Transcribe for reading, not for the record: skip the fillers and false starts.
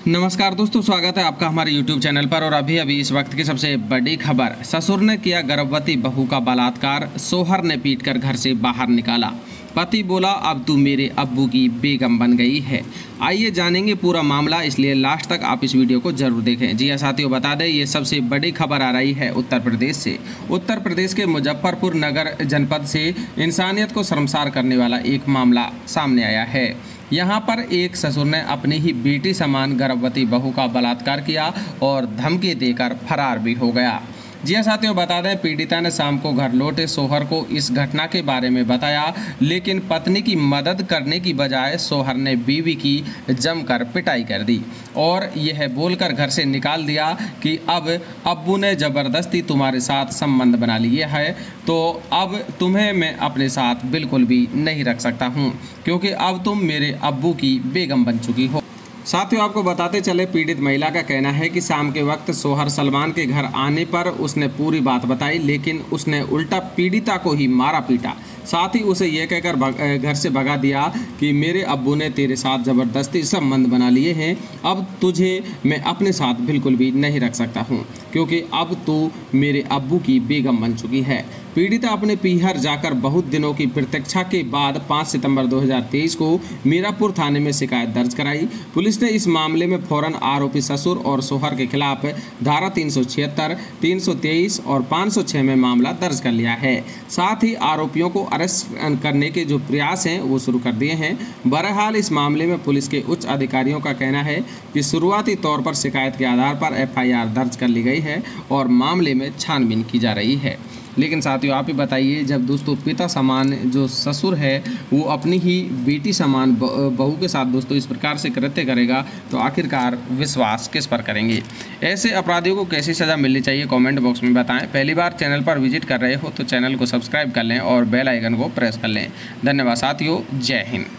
नमस्कार दोस्तों, स्वागत है आपका हमारे YouTube चैनल पर। और अभी इस वक्त की सबसे बड़ी खबर, ससुर ने किया गर्भवती बहू का बलात्कार, शौहर ने पीटकर घर से बाहर निकाला। पति बोला अब तू मेरे अब्बू की बेगम बन गई है। आइए जानेंगे पूरा मामला, इसलिए लास्ट तक आप इस वीडियो को जरूर देखें। जी हाँ साथियों, बता दें ये सबसे बड़ी खबर आ रही है उत्तर प्रदेश से। उत्तर प्रदेश के मुजफ्फरपुर नगर जनपद से इंसानियत को शर्मसार करने वाला एक मामला सामने आया है। यहाँ पर एक ससुर ने अपनी ही बेटी समान गर्भवती बहू का बलात्कार किया और धमकी देकर फरार भी हो गया। जी हाँ साथियों, बता दें पीड़िता ने शाम को घर लौटे शौहर को इस घटना के बारे में बताया, लेकिन पत्नी की मदद करने की बजाय शौहर ने बीवी की जमकर पिटाई कर दी और यह बोलकर घर से निकाल दिया कि अब अब्बू ने ज़बरदस्ती तुम्हारे साथ संबंध बना लिया है, तो अब तुम्हें मैं अपने साथ बिल्कुल भी नहीं रख सकता हूँ, क्योंकि अब तुम मेरे अब्बू की बेगम बन चुकी हो। साथियों, आपको बताते चले, पीड़ित महिला का कहना है कि शाम के वक्त शौहर सलमान के घर आने पर उसने पूरी बात बताई, लेकिन उसने उल्टा पीड़िता को ही मारा पीटा। साथ ही उसे यह कहकर घर से भगा दिया कि मेरे अब्बू ने तेरे साथ ज़बरदस्ती संबंध बना लिए हैं, अब तुझे मैं अपने साथ बिल्कुल भी नहीं रख सकता हूँ, क्योंकि अब तू मेरे अब्बू की बेगम बन चुकी है। पीड़िता अपने पीहर जाकर बहुत दिनों की प्रतीक्षा के बाद 5 सितंबर 2023 को मीरापुर थाने में शिकायत दर्ज कराई। पुलिस ने इस मामले में फौरन आरोपी ससुर और शौहर के खिलाफ धारा 376, 323 और 506 में मामला दर्ज कर लिया है। साथ ही आरोपियों को अरेस्ट करने के जो प्रयास हैं वो शुरू कर दिए हैं। बहरहाल इस मामले में पुलिस के उच्च अधिकारियों का कहना है कि शुरुआती तौर पर शिकायत के आधार पर FIR दर्ज कर ली गई है और मामले में छानबीन की जा रही है। लेकिन साथियों, आप ही बताइए, जब दोस्तों पिता समान जो ससुर है वो अपनी ही बेटी समान बहू के साथ दोस्तों इस प्रकार से कृत्य करेगा, तो आखिरकार विश्वास किस पर करेंगे? ऐसे अपराधियों को कैसी सज़ा मिलनी चाहिए, कमेंट बॉक्स में बताएं। पहली बार चैनल पर विजिट कर रहे हो तो चैनल को सब्सक्राइब कर लें और बेल आइकन को प्रेस कर लें। धन्यवाद साथियों, जय हिंद।